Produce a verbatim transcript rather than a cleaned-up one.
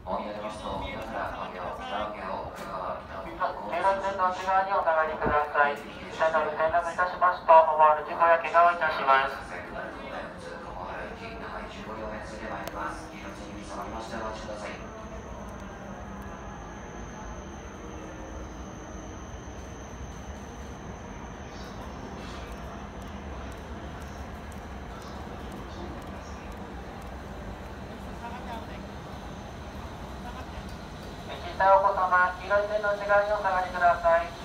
お見上げますと、宮原上尾、北上尾、北川、北尾、 経路線の内側にお下がりください。車内転落いたしますと、思わぬ事故や怪我をいたします。 じゅうご両目ついてまいります。黄色線に下がりましてお待ちください。 小さいお子様、黄色い線の内側にお下がりください。